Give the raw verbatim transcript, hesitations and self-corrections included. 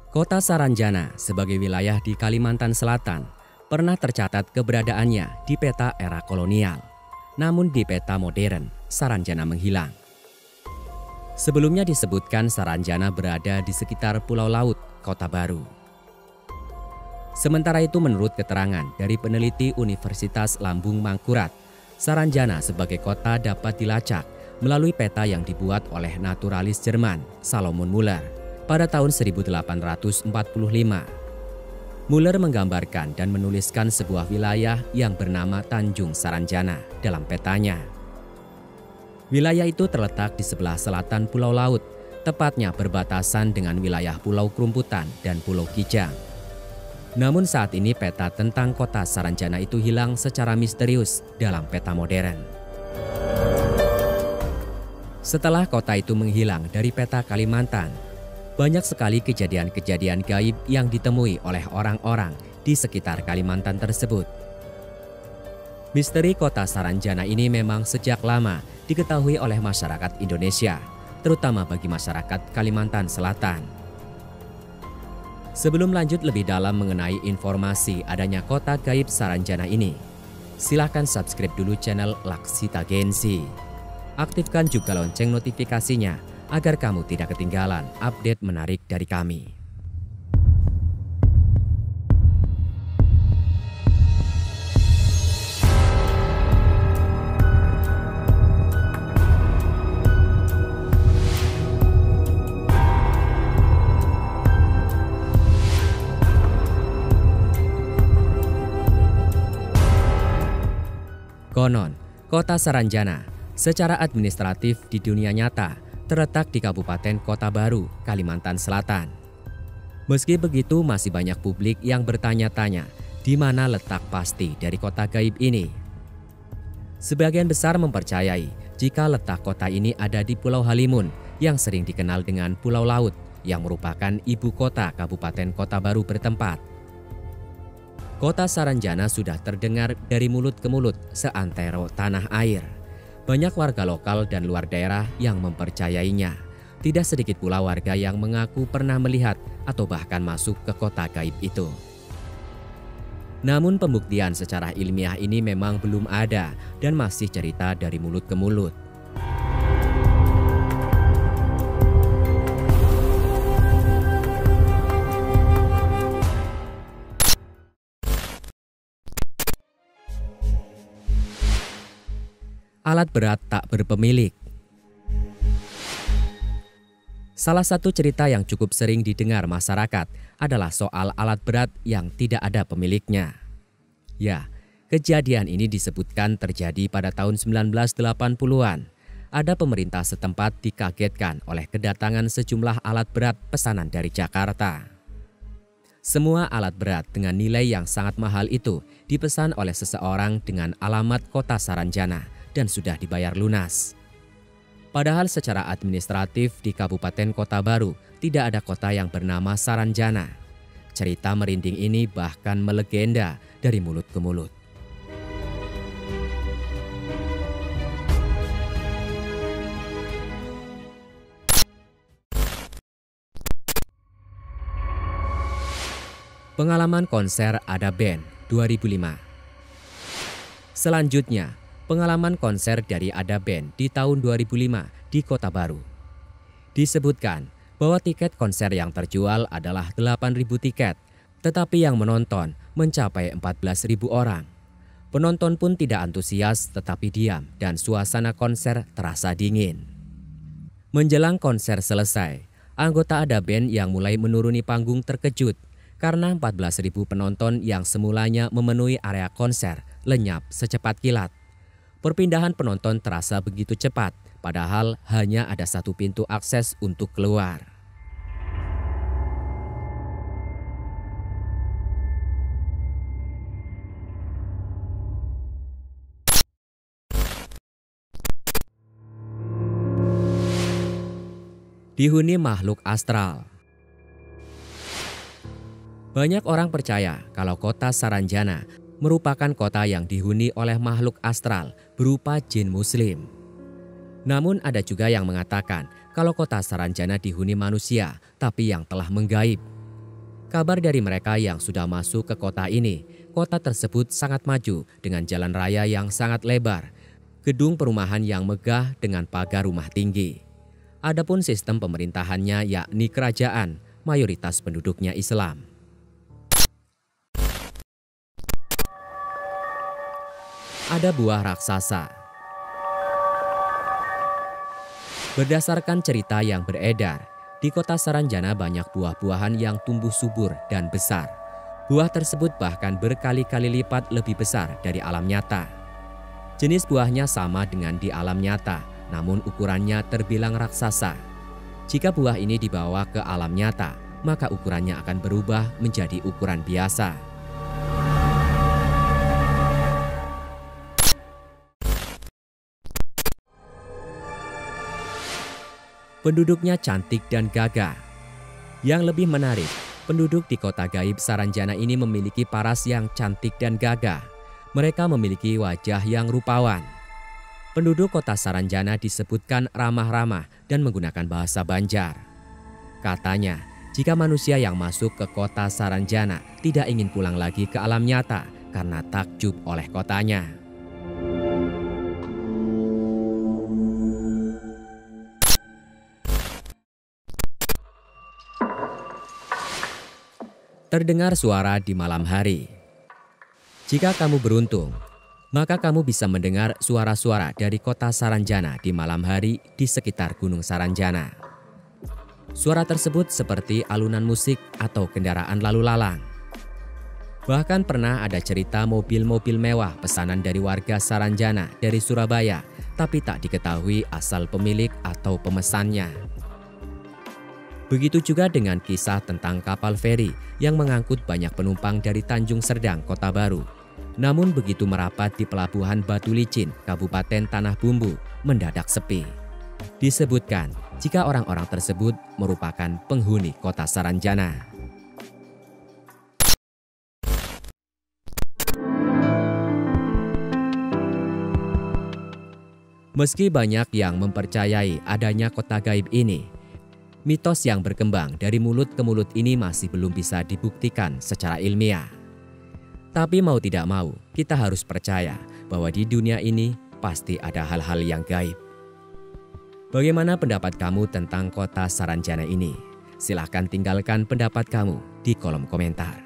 Kota Saranjana sebagai wilayah di Kalimantan Selatan pernah tercatat keberadaannya di peta era kolonial. Namun di peta modern, Saranjana menghilang. Sebelumnya disebutkan Saranjana berada di sekitar Pulau Laut, Kota Baru. Sementara itu menurut keterangan dari peneliti Universitas Lambung Mangkurat, Saranjana sebagai kota dapat dilacak melalui peta yang dibuat oleh naturalis Jerman Salomon Muller pada tahun seribu delapan ratus empat puluh lima. Muller menggambarkan dan menuliskan sebuah wilayah yang bernama Tanjung Saranjana dalam petanya. Wilayah itu terletak di sebelah selatan Pulau Laut, tepatnya berbatasan dengan wilayah Pulau Krumputan dan Pulau Kijang. Namun saat ini peta tentang kota Saranjana itu hilang secara misterius dalam peta modern. Setelah kota itu menghilang dari peta Kalimantan, banyak sekali kejadian-kejadian gaib yang ditemui oleh orang-orang di sekitar Kalimantan tersebut. Misteri kota Saranjana ini memang sejak lama diketahui oleh masyarakat Indonesia, terutama bagi masyarakat Kalimantan Selatan. Sebelum lanjut lebih dalam mengenai informasi adanya kota gaib Saranjana ini, silakan subscribe dulu channel Laksita Gensi. Aktifkan juga lonceng notifikasinya agar kamu tidak ketinggalan update menarik dari kami. Konon, kota Saranjana secara administratif di dunia nyata terletak di Kabupaten Kota Baru, Kalimantan Selatan. Meski begitu, masih banyak publik yang bertanya-tanya di mana letak pasti dari kota gaib ini. Sebagian besar mempercayai jika letak kota ini ada di Pulau Halimun yang sering dikenal dengan Pulau Laut yang merupakan ibu kota Kabupaten Kota Baru bertempat. Kota Saranjana sudah terdengar dari mulut ke mulut seantero tanah air. Banyak warga lokal dan luar daerah yang mempercayainya. Tidak sedikit pula warga yang mengaku pernah melihat atau bahkan masuk ke kota gaib itu. Namun pembuktian secara ilmiah ini memang belum ada dan masih cerita dari mulut ke mulut. Alat berat tak berpemilik. Salah satu cerita yang cukup sering didengar masyarakat adalah soal alat berat yang tidak ada pemiliknya. Ya, kejadian ini disebutkan terjadi pada tahun sembilan belas delapan puluhan. Ada pemerintah setempat dikagetkan oleh kedatangan sejumlah alat berat pesanan dari Jakarta. Semua alat berat dengan nilai yang sangat mahal itu dipesan oleh seseorang dengan alamat kota Saranjana dan sudah dibayar lunas. Padahal secara administratif di Kabupaten Kota Baru tidak ada kota yang bernama Saranjana. Cerita merinding ini bahkan melegenda dari mulut ke mulut. Pengalaman konser Ada Band dua ribu lima. Selanjutnya, pengalaman konser dari Ada Band di tahun dua ribu lima di Kota Baru. Disebutkan bahwa tiket konser yang terjual adalah delapan ribu tiket, tetapi yang menonton mencapai empat belas ribu orang. Penonton pun tidak antusias tetapi diam dan suasana konser terasa dingin. Menjelang konser selesai, anggota Ada Band yang mulai menuruni panggung terkejut karena empat belas ribu penonton yang semulanya memenuhi area konser lenyap secepat kilat. Perpindahan penonton terasa begitu cepat, padahal hanya ada satu pintu akses untuk keluar. Dihuni makhluk astral. Banyak orang percaya kalau kota Saranjana merupakan kota yang dihuni oleh makhluk astral berupa jin muslim. Namun ada juga yang mengatakan kalau kota Saranjana dihuni manusia tapi yang telah menggaib. Kabar dari mereka yang sudah masuk ke kota ini, kota tersebut sangat maju dengan jalan raya yang sangat lebar, gedung perumahan yang megah dengan pagar rumah tinggi. Adapun sistem pemerintahannya yakni kerajaan, mayoritas penduduknya Islam. Ada buah raksasa. Berdasarkan cerita yang beredar, di kota Saranjana banyak buah-buahan yang tumbuh subur dan besar. Buah tersebut bahkan berkali-kali lipat lebih besar dari alam nyata. Jenis buahnya sama dengan di alam nyata, namun ukurannya terbilang raksasa. Jika buah ini dibawa ke alam nyata, maka ukurannya akan berubah menjadi ukuran biasa. Penduduknya cantik dan gagah. Yang lebih menarik, penduduk di kota gaib Saranjana ini memiliki paras yang cantik dan gagah. Mereka memiliki wajah yang rupawan. Penduduk kota Saranjana disebutkan ramah-ramah dan menggunakan bahasa Banjar. Katanya, jika manusia yang masuk ke kota Saranjana tidak ingin pulang lagi ke alam nyata karena takjub oleh kotanya. Terdengar suara di malam hari. Jika kamu beruntung, maka kamu bisa mendengar suara-suara dari kota Saranjana di malam hari di sekitar Gunung Saranjana. Suara tersebut seperti alunan musik atau kendaraan lalu lalang. Bahkan pernah ada cerita mobil-mobil mewah pesanan dari warga Saranjana dari Surabaya, tapi tak diketahui asal pemilik atau pemesannya. Begitu juga dengan kisah tentang kapal feri yang mengangkut banyak penumpang dari Tanjung Serdang, Kota Baru. Namun begitu merapat di pelabuhan Batu Licin, Kabupaten Tanah Bumbu, mendadak sepi. Disebutkan jika orang-orang tersebut merupakan penghuni kota Saranjana. Meski banyak yang mempercayai adanya kota gaib ini, mitos yang berkembang dari mulut ke mulut ini masih belum bisa dibuktikan secara ilmiah. Tapi mau tidak mau, kita harus percaya bahwa di dunia ini pasti ada hal-hal yang gaib. Bagaimana pendapat kamu tentang kota Saranjana ini? Silahkan tinggalkan pendapat kamu di kolom komentar.